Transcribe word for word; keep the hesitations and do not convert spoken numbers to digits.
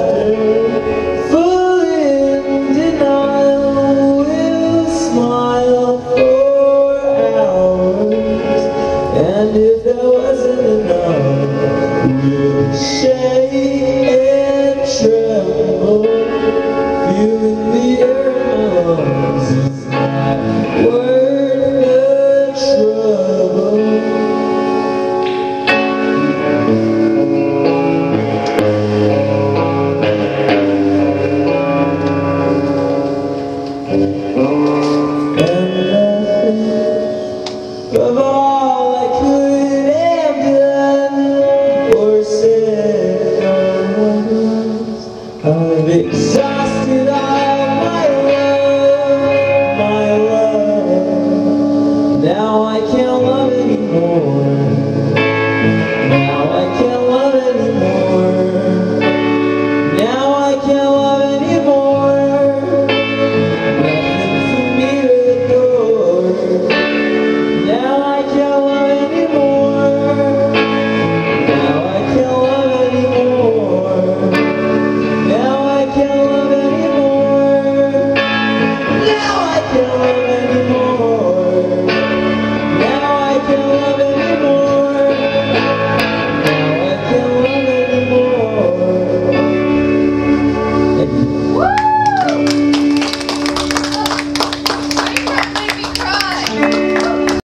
full in denial, will smile for hours, and if that wasn't enough, we'll shake and tremble, feeling the air in my lungs is not worth the trouble. Of all I could have done or said, I was of excitement.